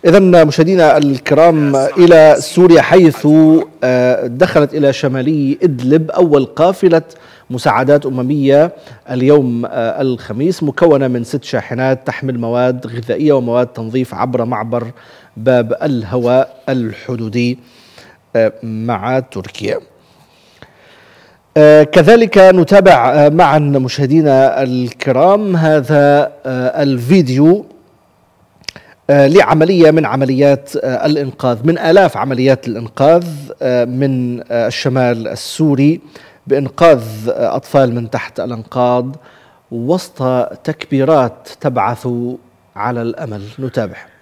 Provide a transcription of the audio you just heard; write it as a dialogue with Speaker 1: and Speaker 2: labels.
Speaker 1: إذن مشاهدينا الكرام إلى سوريا، حيث دخلت إلى شمالي إدلب أول قافلة مساعدات أممية اليوم الخميس، مكونة من 6 شاحنات تحمل مواد غذائية ومواد تنظيف عبر معبر باب الهواء الحدودي مع تركيا. كذلك نتابع معا مشاهدينا الكرام هذا الفيديو لعملية من عمليات الإنقاذ، من آلاف عمليات الإنقاذ من الشمال السوري بإنقاذ أطفال من تحت الأنقاض وسط تكبيرات تبعث على الأمل. نتابع.